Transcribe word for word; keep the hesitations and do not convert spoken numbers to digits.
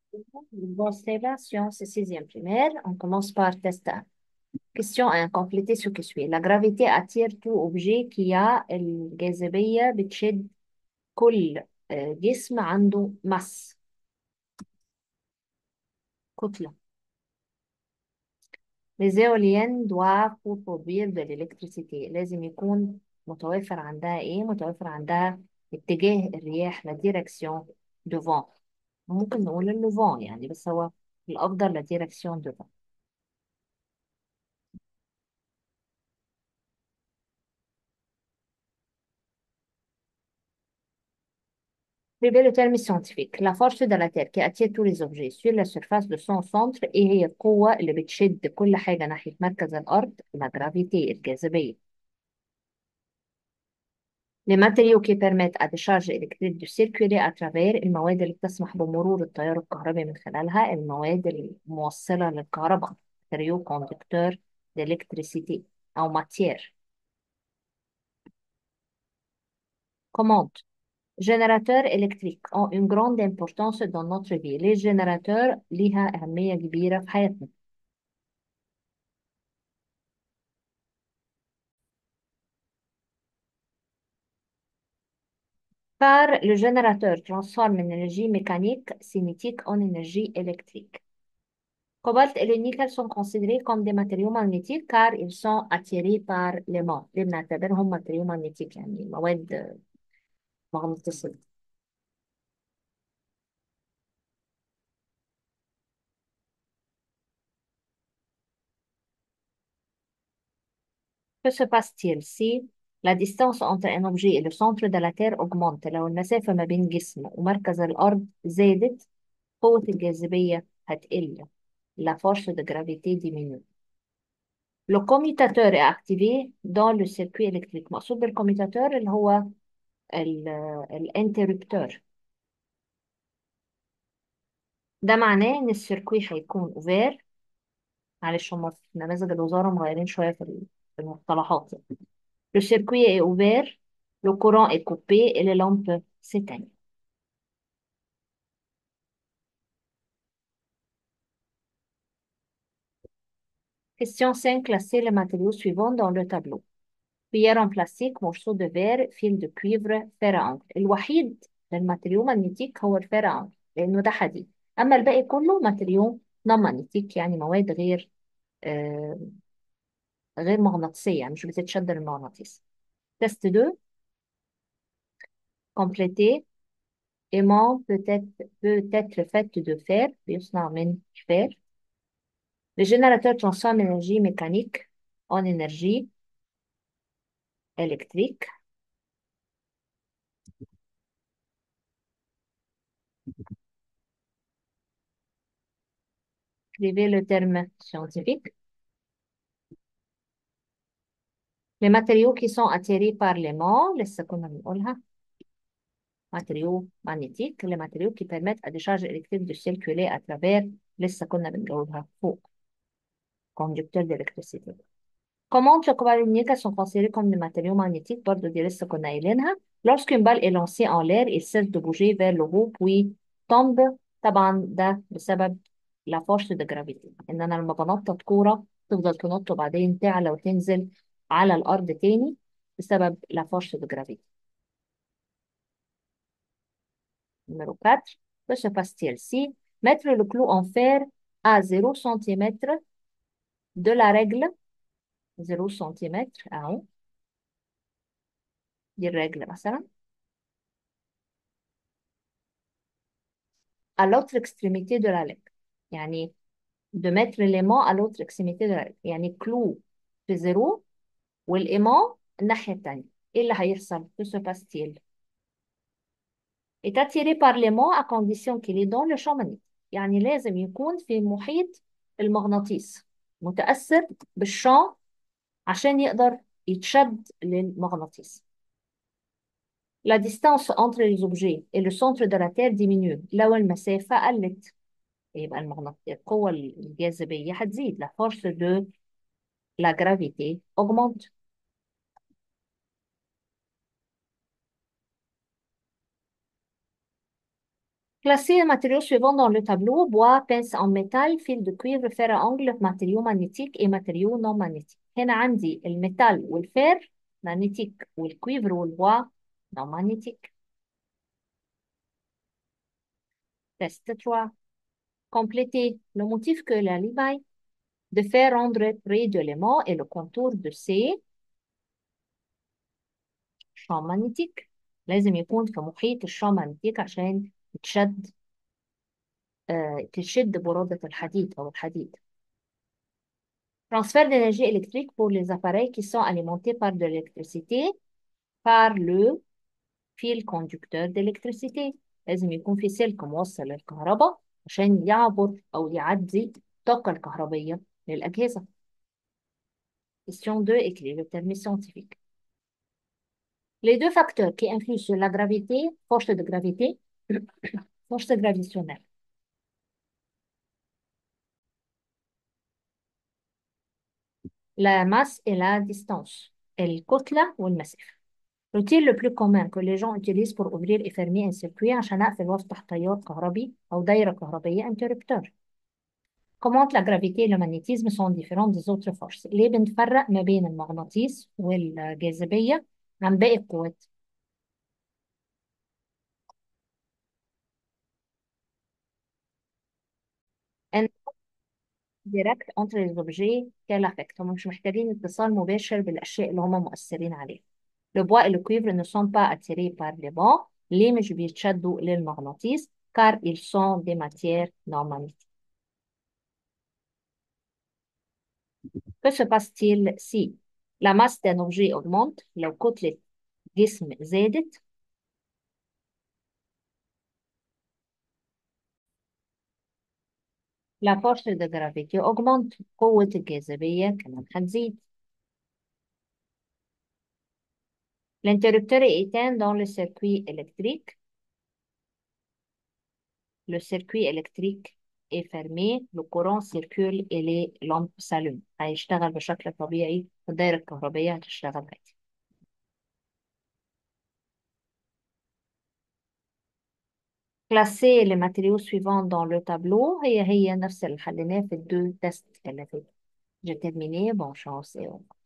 Bon, c'est la science sixième primaire. On commence par test un. Question un. Complétez ce qui suit. La gravité attire tout objet qui a الجاذبية بتشد كل آه، جسم عنده ماس كتلة. Les éoliennes doivent pour produire de l'électricité لازم يكون متوافر عندها ايه؟ متوافر عندها اتجاه الرياح la direction de vent. ممكن نقول le vent يعني، بس هو الأفضل la direction de vent. Suivez le terme scientifique. La force de la Terre qui attire tous les objets sur la surface de son centre ايه هي القوة اللي بتشد كل حاجة ناحية مركز الأرض؟ la gravité الجاذبية. Les matériaux qui permettent à des charges électriques de circuler à travers المواد اللي بتسمح بمرور التيار الكهربي من خلالها المواد الموصلة للكهرباء matériaux conducteurs d'électricité أو matière. Commande. Générateurs électriques ont une grande importance dans notre vie. Les générateurs ليها أهمية كبيرة في حياتنا. Car le générateur transforme l'énergie mécanique cinétique en énergie électrique. Cobalt et le nickel sont considérés comme des matériaux magnétiques car ils sont attirés par l'aimant. ليه بنعتبرهم matériaux magnétiques يعني مواد مغناطيسية. Que se passe-t-il si la distance entre un objet et le centre de la Terre augmente؟ لو المسافة ما بين جسم ومركز الأرض زادت قوة الجاذبية هتقل. La force de gravité diminue. Le commutateur est activé dans le circuit électrique. مقصود بالcommutateur اللي هو ال- الانترربتور. ده معناه ان السيركوي هيكون اوفير. معلش هما في نماذج الوزارة مغيرين شوية في ال- في المصطلحات يعني. Le circuit est ouvert, le courant est coupé et les lampes s'éteignent. Question cinq. Classez les matériaux suivants dans le tableau. cuillère en plastique, morceau de verre, fil de cuivre, fer à encre. الوحيد للماتريو مagnétique هو الفير à encre لأنه ده حديد. أما الباقي كله ماتريو non magnétique يعني مواد غير آه غير مغناطيسية يعني مش بتتشد للمغناطيس. تست اتنين. complétez. Aimant peut être, peut être fait de fer, بيصنع من fer. Le générateur transforme l'énergie mécanique en énergie électrique. Écrivez le terme scientifique. Les matériaux qui sont attirés par l'aimant, لسه كنا بنقولها matériaux magnétiques. Les matériaux qui permettent à des charges électriques de circuler à travers لسه كنا بنجاوبها فوق conducteur d'électricité. Comment chocolat et nickel sont considérés comme des matériaux magnétiques برضه دي لسه كنا قايلينها. Lorsqu'une balle est lancée en l'air, il cesse de bouger vers le haut puis tombe. طبعا ده بسبب la force de gravité. ان انا لما بنطط كورة تفضل تنط وبعدين تعلى وتنزل على الارض تاني بسبب la force de gravité. Numéro quatre. Que se passe-t-il si mettre le clou en fer à zéro centimètre de la règle zéro centimètre اهو دي الرجل مثلا à l'autre extrémité de la lettre يعني de mettre l'aimant à l'autre extrémité de la lettre يعني كلو في زيرو والإيمان الناحية التانية ايه اللي هيحصل؟ que se passe-t-il؟ est attiré par l'aimant à condition qu'il est dans le champ magnétique يعني لازم يكون في محيط المغناطيس متأثر بالشام عشان يقدر يتشد للمغناطيس. La distance entre les objets et le centre de la Terre diminue لو المسافة قلت يبقى المغناطيس القوة الجاذبية هتزيد. La force de la gravité augmente. Classer les matériaux suivants dans le tableau: bois, pince en métal, fil de cuivre, fer à angle, matériaux magnétiques et matériaux non magnétiques. هنا عندي الميتال والفير magnétique والcuivre والbois non magnétique. Test trois. Compléter le motif que la limaille de faire rendre près de l'aimant et le contour de ces champs magnétiques. لازم يكون في محيط الشام مagnétique عشان تشد آه تشد برودة الحديد أو الحديد. Transfert d'énergie électrique pour les appareils qui sont alimentés par de l'électricité par le fil conducteur d'électricité. لازم يكون في سلك موصل للكهرباء عشان يعبر أو يعدي الطاقة الكهربية للأجهزة. Question deux, écrit le terme scientifique. Les deux facteurs qui influent sur la gravité, force de gravité, force gravitationnelle. La masse et la distance. الكتلة والمسافة. الروتين le plus commun que les gens utilisent pour ouvrir et fermer un circuit عشان أقفل وافتح تيار كهربي أو دايرة كهربية interrupteur. Comment la gravité et le magnétisme sont différents des autres forces. ليه بنفرق ما بين المغناطيس والجاذبية عن باقي القوات؟ ان direct entre les objets qu'elle affecte. هم مش محتاجين اتصال مباشر بالأشياء اللي هم مؤثرين عليها. Le bois et le cuivre ne sont pas attirés par les vents. ليه مش بيتشدوا للمغناطيس؟ car ils sont des matières non magnétiques. Que se passe-t-il si la masse d'un objet augmente؟ لو كتلة جسم زادت la force de gravité augmente. قوة الجاذبية كمان هتزيد. L'interrupteur est éteint dans le circuit électrique. Le circuit électrique est fermé. Le courant circule et les lampes s'allument. هيشتغل بشكل طبيعي والدائرة الكهربية هتشتغل عادي. Classer les matériaux suivants dans le tableau. هي هي نفس اللي حليناه في الدو تيست اللي فاتوا. J'ai terminé. Bonne chance et au revoir.